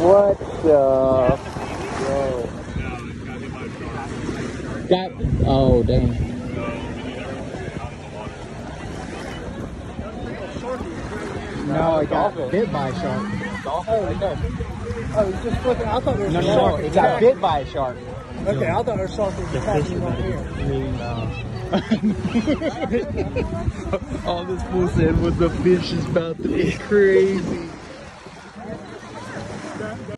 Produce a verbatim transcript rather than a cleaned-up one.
What the? Bro. Got. Oh, dang. No, it got bit by a shark. Dolphin? Oh, no. Oh, it's just flipping. I thought there was no, a shark. No, it got bit by a shark. Okay, I thought there was a shark was attaching right here. All this fool said was the fish is about to be crazy.